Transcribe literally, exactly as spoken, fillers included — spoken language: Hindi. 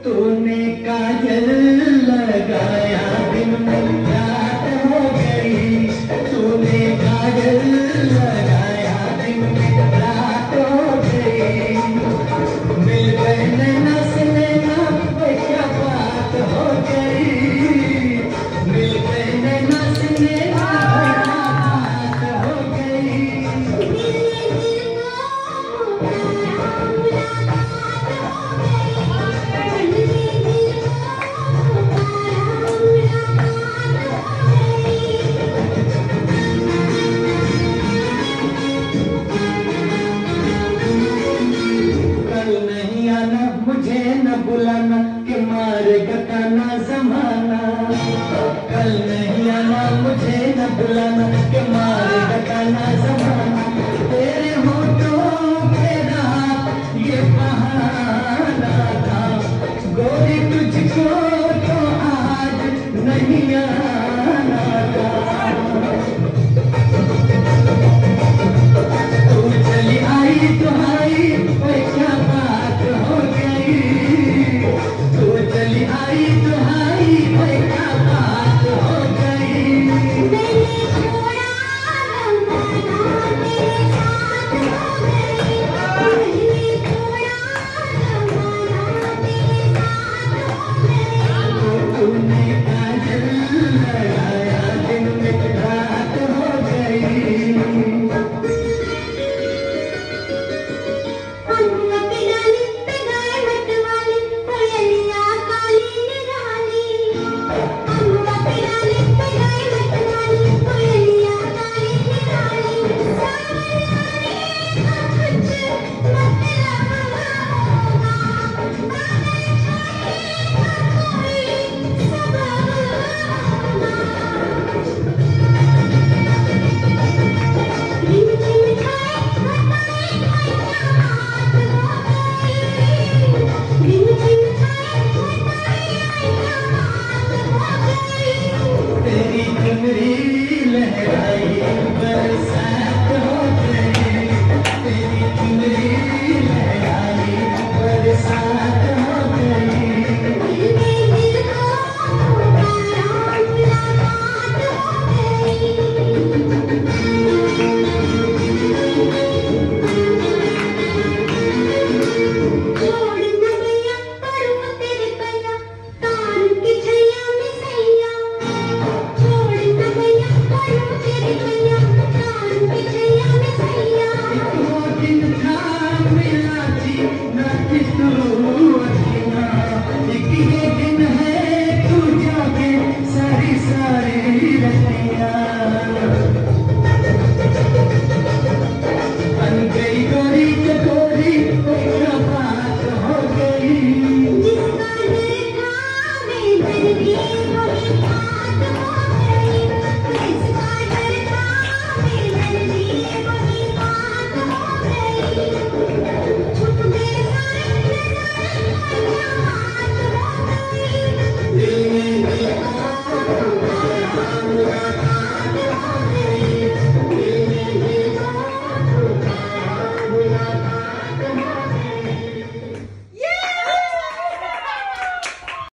तूने काजल लगाया दिन में रात हो गई, तूने काजल लगाया दिन में रात हो गई, मिल गए नैना से नैना क्या बात हो गई, मिल गए नैना से नैना बात हो गई। मुझे न बुलाना कि मारेगा ताना जमाना, कल नहीं आना मुझे न बुलाना कि मारेगा ताना जमाना।